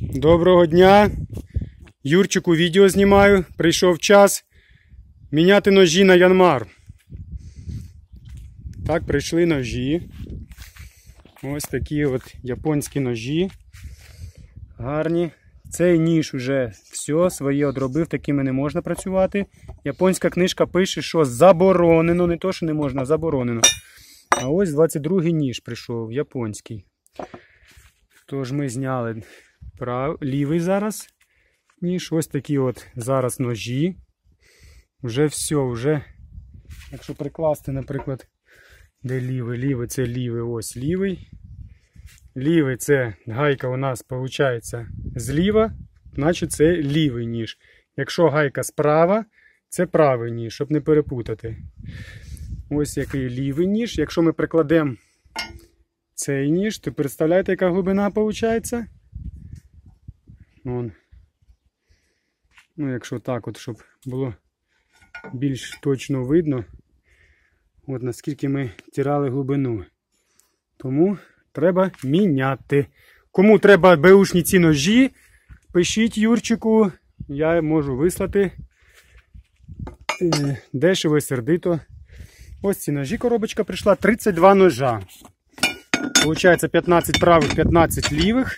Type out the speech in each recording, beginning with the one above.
Доброго дня! Юрчику відео знімаю. Прийшов час міняти ножі на Янмар. Так, прийшли ножі. Ось такі от японські ножі. Гарні. Цей ніж вже все, своє одробив, такими не можна працювати. Японська книжка пише, що заборонено, не то, що не можна, а заборонено. А ось 22-й ніж прийшов, японський. Тож ми зняли лівий зараз ніж. Ось такі от зараз ножі. Вже все, вже, якщо прикласти, наприклад, де лівий? Лівий це лівий, ось лівий. Лівий це гайка у нас виходить зліва, значить це лівий ніж. Якщо гайка справа, це правий ніж, щоб не перепутати. Ось який лівий ніж. Якщо ми прикладемо цей ніж, то представляєте, яка глибина виходить? Вон. Ну, якщо так от, щоб було більш точно видно, от наскільки ми тирали глибину. Тому треба міняти. Кому треба беушні ці ножі, пишіть Юрчику, я можу вислати дешево і сердито. Ось ці ножі, коробочка прийшла, 32 ножа. Получається 15 правих, 15 лівих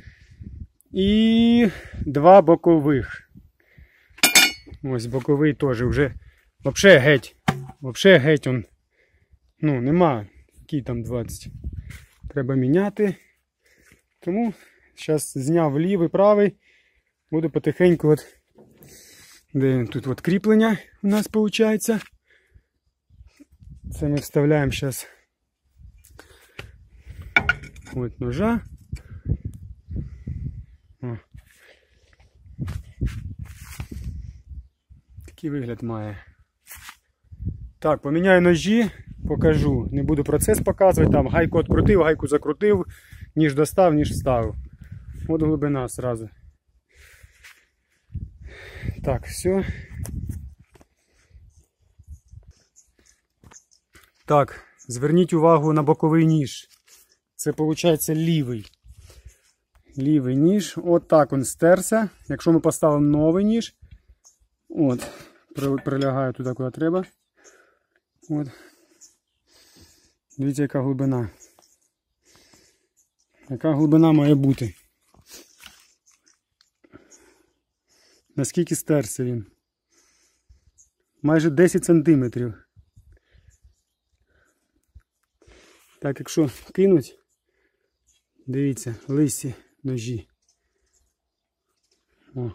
і 2 бокових. Ось боковий теж вже взагалі геть он, ну нема, який там 20. Треба міняти. Тому зараз зняв лівий, правий, буду потихеньку от, де тут от кріплення у нас виходить. Це ми вставляємо зараз от ножа. О. Такий вигляд має. Так, поміняю ножі, покажу. Не буду процес показувати, там гайку відкрутив, гайку закрутив, ніж достав, ніж вставив. От глибина одразу. Так, все. Так, зверніть увагу на боковий ніж. Це виходить лівий. Лівий ніж. От так він стерся. Якщо ми поставимо новий ніж, от, прилягаю туди, куди треба. От. Дивіться, яка глибина. Яка глибина має бути. Наскільки стерся він? Майже 10 сантиметрів. Так, якщо кинуть, дивіться, лисі ножі. О.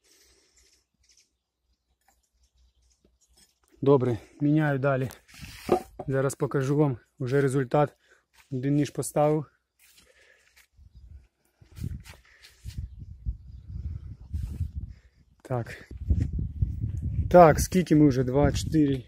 Добре, міняю далі. Зараз покажу вам вже результат. Один ніж поставив. Так. Так, скільки ми вже? 2, 4,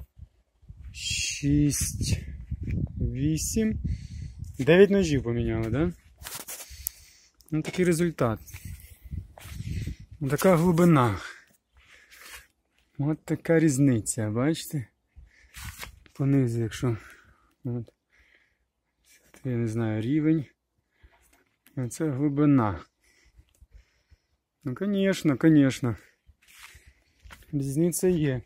6, 8, 9 ножів поміняли, да? Ну, такий результат. Ось така глибина. Ось така різниця, бачите? Понизу, якщо, от, я не знаю, рівень. Оце глибина. Ну, звісно, звісно. Різниця є.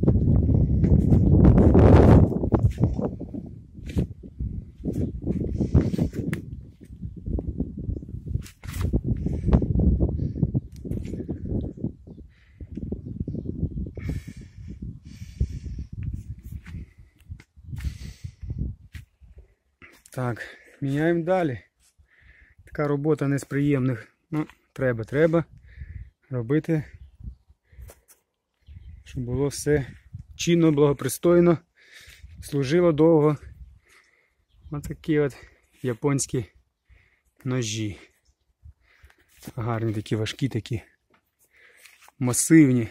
Так, міняємо далі. Така робота не з приємних. Ну, треба робити, щоб було все чинно, благопристойно, служило довго. Ось такі от японські ножі. Гарні такі, важкі такі, масивні.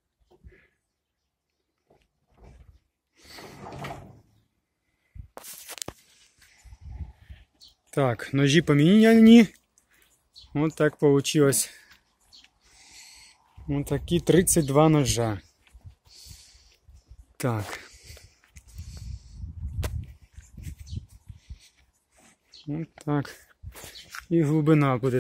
Так, ножі поміняні. Ось так вийшло. Ось такі 32 ножа. Так. Ось так. І глибина буде